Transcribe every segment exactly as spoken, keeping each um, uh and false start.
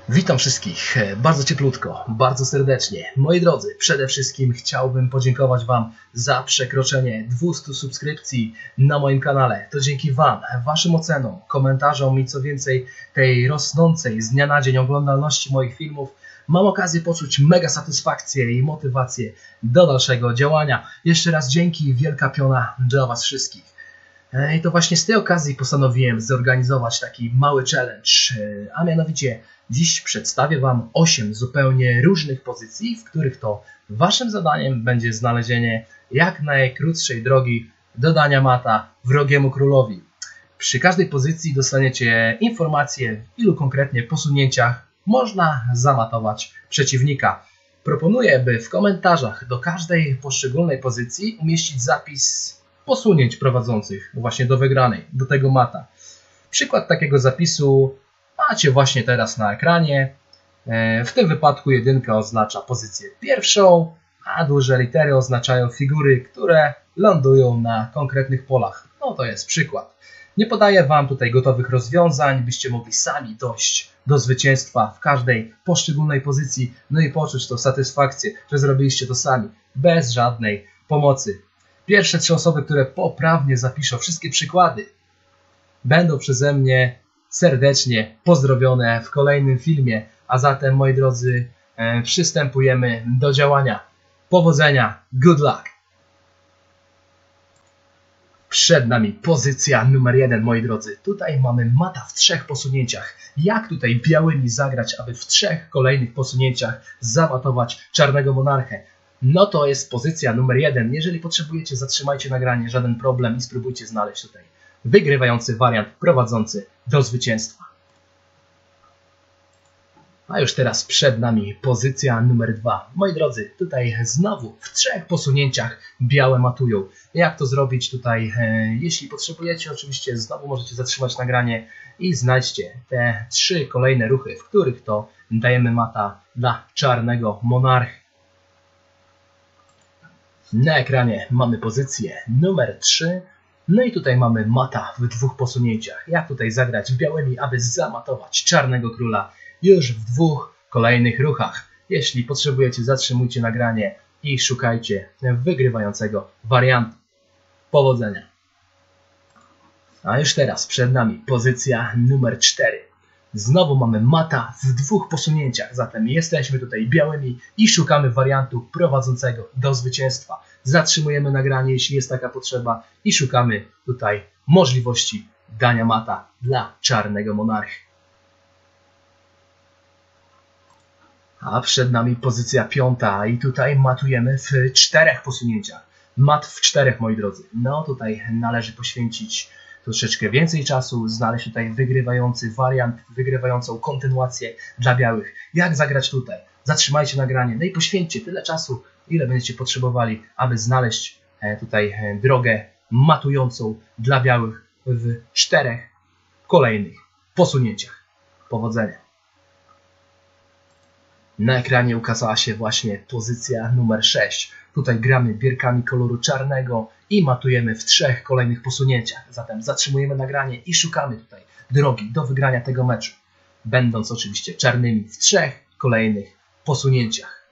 Witam wszystkich bardzo cieplutko, bardzo serdecznie. Moi drodzy, przede wszystkim chciałbym podziękować Wam za przekroczenie dwieście subskrypcji na moim kanale. To dzięki Wam, Waszym ocenom, komentarzom i co więcej tej rosnącej z dnia na dzień oglądalności moich filmów mam okazję poczuć mega satysfakcję i motywację do dalszego działania. Jeszcze raz dzięki, wielka piona dla Was wszystkich. I to właśnie z tej okazji postanowiłem zorganizować taki mały challenge, a mianowicie dziś przedstawię Wam osiem zupełnie różnych pozycji, w których to Waszym zadaniem będzie znalezienie jak najkrótszej drogi dodania mata wrogiemu królowi. Przy każdej pozycji dostaniecie informację, w ilu konkretnie posunięciach można zamatować przeciwnika. Proponuję, by w komentarzach do każdej poszczególnej pozycji umieścić zapis posunięć prowadzących właśnie do wygranej, do tego mata. Przykład takiego zapisu macie właśnie teraz na ekranie. W tym wypadku jedynka oznacza pozycję pierwszą, a duże litery oznaczają figury, które lądują na konkretnych polach. No to jest przykład. Nie podaję Wam tutaj gotowych rozwiązań, byście mogli sami dojść do zwycięstwa w każdej poszczególnej pozycji, no i poczuć tą satysfakcję, że zrobiliście to sami, bez żadnej pomocy. Pierwsze trzy osoby, które poprawnie zapiszą wszystkie przykłady, będą przeze mnie serdecznie pozdrowione w kolejnym filmie. A zatem, moi drodzy, e, przystępujemy do działania. Powodzenia, good luck! Przed nami pozycja numer jeden, moi drodzy. Tutaj mamy mata w trzech posunięciach. Jak tutaj białymi zagrać, aby w trzech kolejnych posunięciach zamatować czarnego monarchę? No to jest pozycja numer jeden. Jeżeli potrzebujecie, zatrzymajcie nagranie, żaden problem i spróbujcie znaleźć tutaj wygrywający wariant prowadzący do zwycięstwa. A już teraz przed nami pozycja numer dwa. Moi drodzy, tutaj znowu w trzech posunięciach białe matują. Jak to zrobić tutaj? E, jeśli potrzebujecie, oczywiście znowu możecie zatrzymać nagranie i znajdźcie te trzy kolejne ruchy, w których to dajemy mata dla czarnego monarchy. Na ekranie mamy pozycję numer trzy. No i tutaj mamy mata w dwóch posunięciach. Jak tutaj zagrać białymi, aby zamatować czarnego króla już w dwóch kolejnych ruchach. Jeśli potrzebujecie, zatrzymujcie nagranie i szukajcie wygrywającego wariantu. Powodzenia! A już teraz przed nami pozycja numer cztery. Znowu mamy mata w dwóch posunięciach, zatem jesteśmy tutaj białymi i szukamy wariantu prowadzącego do zwycięstwa. Zatrzymujemy nagranie, jeśli jest taka potrzeba i szukamy tutaj możliwości dania mata dla czarnego monarchy. A przed nami pozycja piąta i tutaj matujemy w czterech posunięciach. Mat w czterech, moi drodzy. No tutaj należy poświęcić troszeczkę więcej czasu, znaleźć tutaj wygrywający wariant, wygrywającą kontynuację dla białych. Jak zagrać tutaj? Zatrzymajcie nagranie, no i poświęćcie tyle czasu, ile będziecie potrzebowali, aby znaleźć tutaj drogę matującą dla białych w czterech kolejnych posunięciach. Powodzenia! Na ekranie ukazała się właśnie pozycja numer sześć. Tutaj gramy bierkami koloru czarnego i matujemy w trzech kolejnych posunięciach. Zatem zatrzymujemy nagranie i szukamy tutaj drogi do wygrania tego meczu, będąc oczywiście czarnymi w trzech kolejnych posunięciach.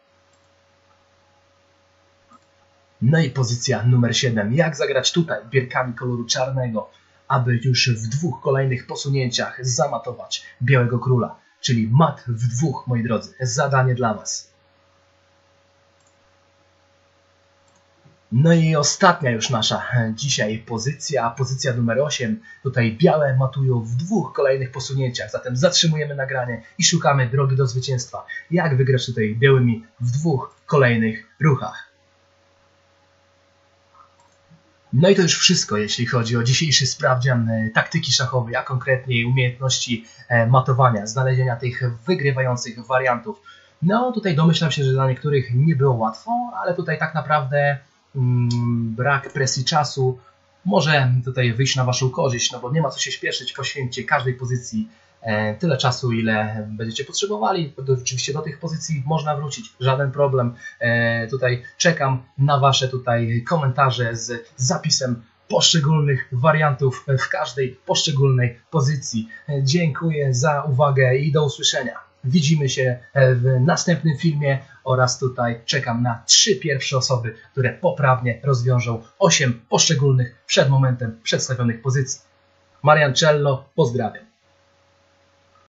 No i pozycja numer siedem. Jak zagrać tutaj bierkami koloru czarnego, aby już w dwóch kolejnych posunięciach zamatować białego króla? Czyli mat w dwóch, moi drodzy. Zadanie dla Was. No i ostatnia już nasza dzisiaj pozycja, pozycja numer osiem. Tutaj białe matują w dwóch kolejnych posunięciach, zatem zatrzymujemy nagranie i szukamy drogi do zwycięstwa. Jak wygrać tutaj białymi w dwóch kolejnych ruchach. No i to już wszystko, jeśli chodzi o dzisiejszy sprawdzian taktyki szachowej, a konkretniej umiejętności matowania, znalezienia tych wygrywających wariantów. No tutaj domyślam się, że dla niektórych nie było łatwo, ale tutaj tak naprawdę mm, brak presji czasu może tutaj wyjść na Waszą korzyść, no bo nie ma co się śpieszyć, poświęćcie każdej pozycji e, tyle czasu, ile będziecie potrzebowali. Oczywiście do tych pozycji można wrócić, żaden problem. E, tutaj czekam na Wasze tutaj komentarze z zapisem poszczególnych wariantów w każdej poszczególnej pozycji. Dziękuję za uwagę i do usłyszenia. Widzimy się w następnym filmie oraz tutaj czekam na trzy pierwsze osoby, które poprawnie rozwiążą osiem poszczególnych przed momentem przedstawionych pozycji. Marian Cello, pozdrawiam.